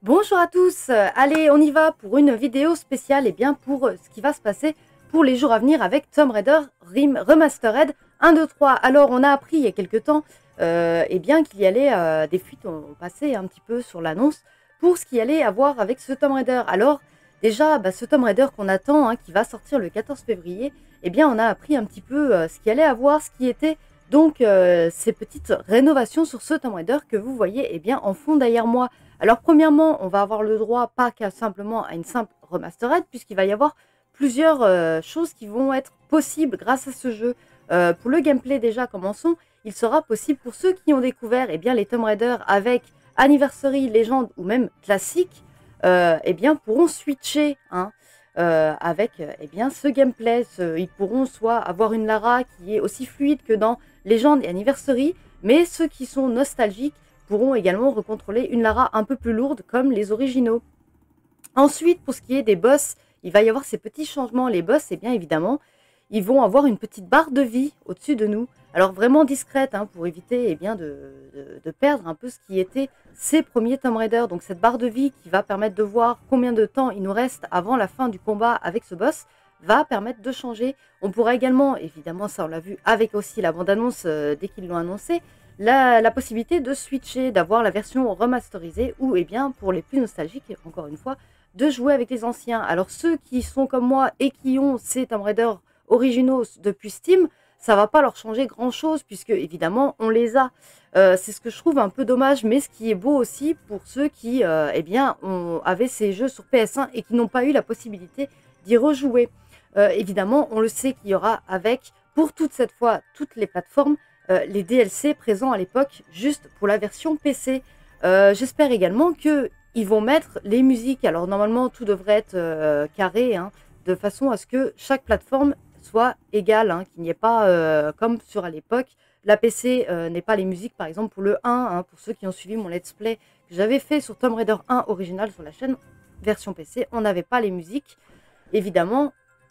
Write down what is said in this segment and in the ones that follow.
Bonjour à tous, allez on y va pour une vidéo spéciale pour ce qui va se passer pour les jours à venir avec Tomb Raider Remastered 1, 2, 3. Alors on a appris il y a quelques temps qu'il y allait, des fuites ont passé un petit peu sur l'annonce pour ce qu'il y allait avoir avec ce Tomb Raider. Alors déjà ce Tomb Raider qu'on attend, qui va sortir le 14 février, on a appris un petit peu ce qu'il allait avoir, ce qui était donc ces petites rénovations sur ce Tomb Raider que vous voyez en fond derrière moi. Alors premièrement, on va avoir le droit pas qu'à simplement à une simple remastered, puisqu'il va y avoir plusieurs choses qui vont être possibles grâce à ce jeu. Pour le gameplay déjà, commençons. Il sera possible pour ceux qui ont découvert les Tomb Raider avec Anniversary, Legend ou même classique, pourront switcher avec ce gameplay. Ils pourront soit avoir une Lara qui est aussi fluide que dans Legend et Anniversary, mais ceux qui sont nostalgiques pourront également recontrôler une Lara un peu plus lourde comme les originaux. Ensuite, pour ce qui est des boss, il va y avoir ces petits changements. Les boss, évidemment, ils vont avoir une petite barre de vie au-dessus de nous. Alors vraiment discrète, pour éviter de perdre un peu ce qui était ces premiers Tomb Raider. Donc cette barre de vie qui va permettre de voir combien de temps il nous reste avant la fin du combat avec ce boss va permettre de changer. On pourra également, évidemment ça on l'a vu avec aussi la bande-annonce dès qu'ils l'ont annoncé, la possibilité de switcher, d'avoir la version remasterisée ou pour les plus nostalgiques, encore une fois, de jouer avec les anciens. Alors ceux qui sont comme moi et qui ont ces Tomb Raider originaux depuis Steam, ça va pas leur changer grand chose puisque évidemment on les a. C'est ce que je trouve un peu dommage, mais ce qui est beau aussi pour ceux qui avaient ces jeux sur PS1 et qui n'ont pas eu la possibilité d'y rejouer. Évidemment, on le sait qu'il y aura avec, pour cette fois, toutes les plateformes, les DLC présents à l'époque juste pour la version PC. J'espère également qu'ils vont mettre les musiques. Alors normalement tout devrait être carré, de façon à ce que chaque plateforme soit égale, qu'il n'y ait pas comme sur à l'époque. La PC n'est pas les musiques par exemple pour le 1, pour ceux qui ont suivi mon let's play que j'avais fait sur Tomb Raider 1 original sur la chaîne version PC, on n'avait pas les musiques. Évidemment,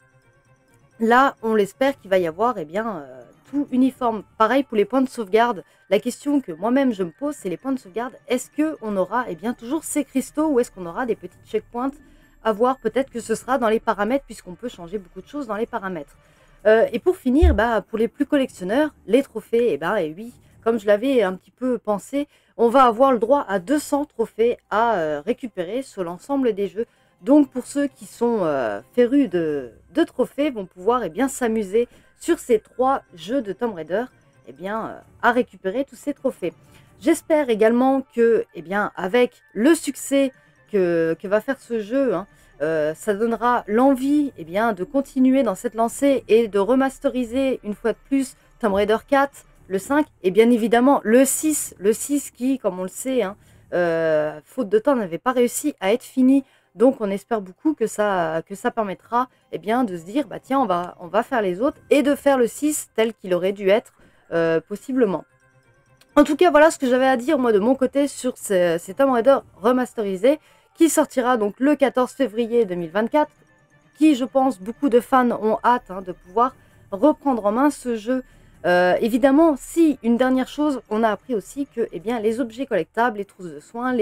là, on l'espère qu'il va y avoir tout uniforme. Pareil pour les points de sauvegarde. La question que moi-même je me pose, c'est les points de sauvegarde. Est-ce qu'on aura toujours ces cristaux ou est-ce qu'on aura des petites checkpoints à voir? Peut-être que ce sera dans les paramètres puisqu'on peut changer beaucoup de choses dans les paramètres. Et pour finir, pour les plus collectionneurs, les trophées, et oui, comme je l'avais un petit peu pensé, on va avoir le droit à 200 trophées à récupérer sur l'ensemble des jeux. Donc pour ceux qui sont férus de trophées, vont pouvoir s'amuser sur ces 3 jeux de Tomb Raider à récupérer tous ces trophées. J'espère également que avec le succès que va faire ce jeu, ça donnera l'envie de continuer dans cette lancée et de remasteriser une fois de plus Tomb Raider 4, le 5 et bien évidemment le 6 qui, comme on le sait, faute de temps, n'avait pas réussi à être fini. Donc on espère beaucoup que ça permettra de se dire tiens on va faire les autres et de faire le 6 tel qu'il aurait dû être possiblement. En tout cas voilà ce que j'avais à dire moi de mon côté sur ces Tomb Raider remasterisés qui sortira donc le 14 février 2024, qui je pense beaucoup de fans ont hâte de pouvoir reprendre en main ce jeu. Évidemment, si une dernière chose, on a appris aussi que les objets collectables, les trousses de soins,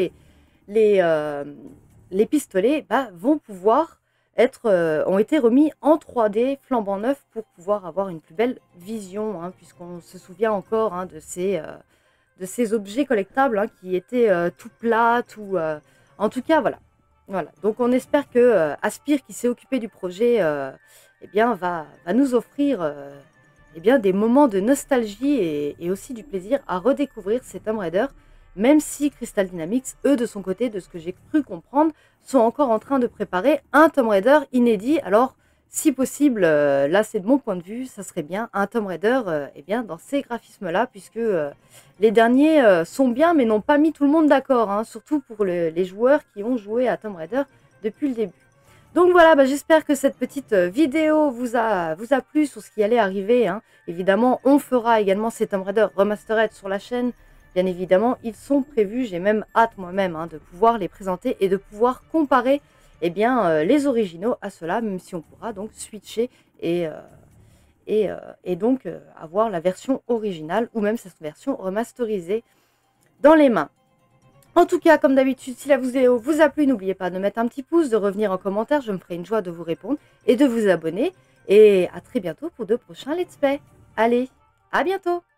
les pistolets vont pouvoir ont été remis en 3D flambant neuf pour pouvoir avoir une plus belle vision, puisqu'on se souvient encore de ces objets collectables qui étaient tout plats, en tout cas voilà. Donc on espère que Aspyr, qui s'est occupé du projet, va nous offrir des moments de nostalgie et aussi du plaisir à redécouvrir ces Tomb Raider. Même si Crystal Dynamics, eux, de son côté, de ce que j'ai cru comprendre, sont encore en train de préparer un Tomb Raider inédit. Alors, si possible, là, c'est de mon point de vue, ça serait bien un Tomb Raider dans ces graphismes-là, puisque les derniers sont bien, mais n'ont pas mis tout le monde d'accord, surtout pour les joueurs qui ont joué à Tomb Raider depuis le début. Donc voilà, j'espère que cette petite vidéo vous a plu sur ce qui allait arriver. Évidemment, on fera également ces Tomb Raider Remastered sur la chaîne. Bien évidemment, ils sont prévus, j'ai même hâte moi-même de pouvoir les présenter et de pouvoir comparer les originaux à ceux-là, même si on pourra donc switcher et donc avoir la version originale ou même cette version remasterisée dans les mains. En tout cas, comme d'habitude, si la vidéo vous a plu, n'oubliez pas de mettre un petit pouce, de revenir en commentaire, je me ferai une joie de vous répondre et de vous abonner. Et à très bientôt pour de prochains let's play. Allez, à bientôt!